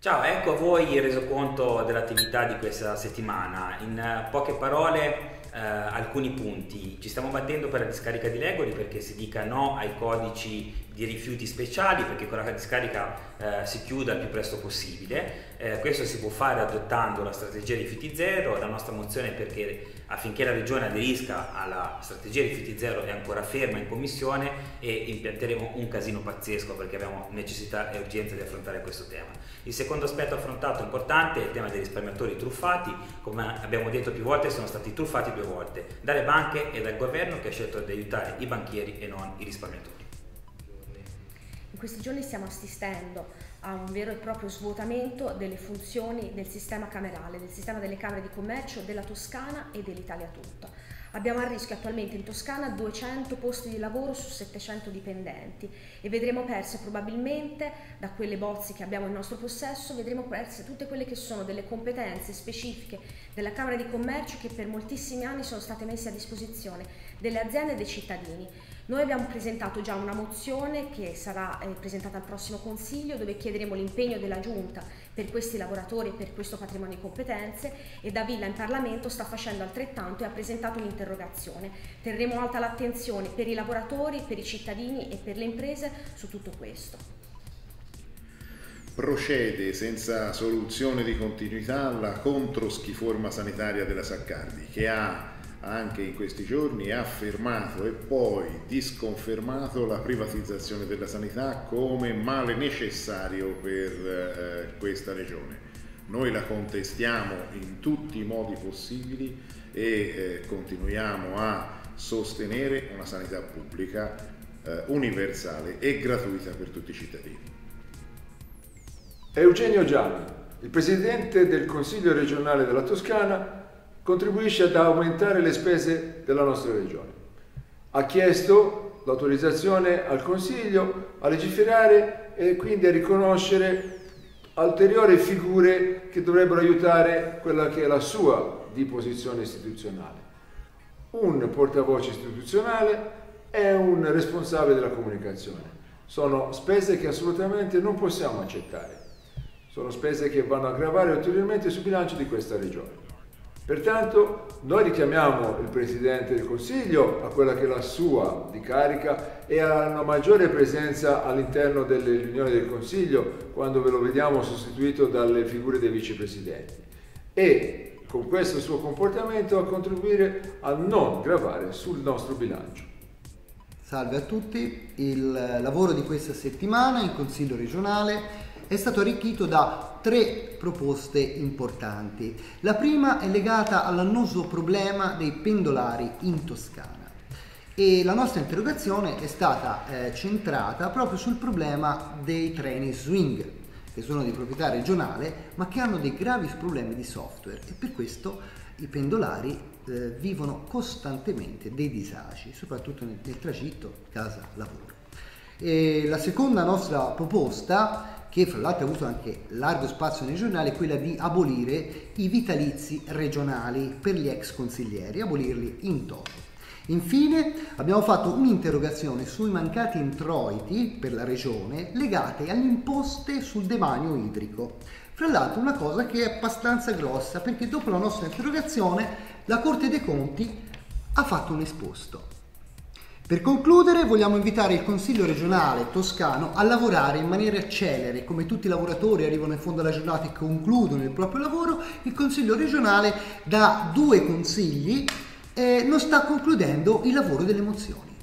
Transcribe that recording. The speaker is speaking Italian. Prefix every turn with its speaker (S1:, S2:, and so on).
S1: Ciao, ecco a voi il resoconto dell'attività di questa settimana. In poche parole, alcuni punti. Ci stiamo battendo per la discarica di Legori perché si dica no ai codici di rifiuti speciali, perché con la discarica si chiuda il più presto possibile. Questo si può fare adottando la strategia rifiuti zero. La nostra mozione perché affinché la Regione aderisca alla strategia rifiuti zero è ancora ferma in commissione e impianteremo un casino pazzesco perché abbiamo necessità e urgenza di affrontare questo tema. Il secondo aspetto affrontato importante è il tema dei risparmiatori truffati. Come abbiamo detto più volte, sono stati truffati 2 volte dalle banche e dal governo, che ha scelto di aiutare i banchieri e non i risparmiatori.
S2: In questi giorni stiamo assistendo a un vero e proprio svuotamento delle funzioni del sistema camerale, del sistema delle camere di commercio della Toscana e dell'Italia tutta. Abbiamo a rischio attualmente in Toscana 200 posti di lavoro su 700 dipendenti e vedremo perse probabilmente, da quelle bozze che abbiamo in nostro possesso, vedremo perse tutte quelle che sono delle competenze specifiche della Camera di Commercio che per moltissimi anni sono state messe a disposizione delle aziende e dei cittadini. Noi abbiamo presentato già una mozione che sarà presentata al prossimo Consiglio, dove chiederemo l'impegno della Giunta per questi lavoratori e per questo patrimonio di competenze, e Davilla in Parlamento sta facendo altrettanto e ha presentato un'interrogazione. Terremo alta l'attenzione per i lavoratori, per i cittadini e per le imprese su tutto questo.
S3: Procede senza soluzione di continuità la controschiforma sanitaria della Saccardi, che ha anche in questi giorni affermato e poi disconfermato la privatizzazione della sanità come male necessario per questa regione. Noi la contestiamo in tutti i modi possibili e continuiamo a sostenere una sanità pubblica universale e gratuita per tutti i cittadini.
S4: Eugenio Gianni, il Presidente del Consiglio regionale della Toscana, contribuisce ad aumentare le spese della nostra regione. Ha chiesto l'autorizzazione al Consiglio a legiferare e quindi a riconoscere ulteriori figure che dovrebbero aiutare quella che è la sua di posizione istituzionale. Un portavoce istituzionale e un responsabile della comunicazione. Sono spese che assolutamente non possiamo accettare. Sono spese che vanno a gravare ulteriormente sul bilancio di questa regione. Pertanto noi richiamiamo il Presidente del Consiglio a quella che è la sua di carica e a una maggiore presenza all'interno delle riunioni del Consiglio quando ve lo vediamo sostituito dalle figure dei vicepresidenti, e con questo suo comportamento a contribuire a non gravare sul nostro bilancio.
S5: Salve a tutti, il lavoro di questa settimana in Consiglio regionale è stato arricchito da 3 proposte importanti. La prima è legata all'annoso problema dei pendolari in Toscana e la nostra interrogazione è stata centrata proprio sul problema dei treni swing, che sono di proprietà regionale ma che hanno dei gravi problemi di software, e per questo i pendolari vivono costantemente dei disagi, soprattutto nel tragitto casa-lavoro. E la seconda nostra proposta, che fra l'altro ha avuto anche largo spazio nei giornali, è quella di abolire i vitalizi regionali per gli ex consiglieri, abolirli in toto. Infine abbiamo fatto un'interrogazione sui mancati introiti per la regione legate alle imposte sul demanio idrico. Fra l'altro una cosa che è abbastanza grossa, perché dopo la nostra interrogazione la Corte dei Conti ha fatto un esposto. Per concludere, vogliamo invitare il Consiglio regionale toscano a lavorare in maniera celere. Come tutti i lavoratori arrivano in fondo alla giornata e concludono il proprio lavoro, il Consiglio regionale da 2 consigli non sta concludendo il lavoro delle mozioni.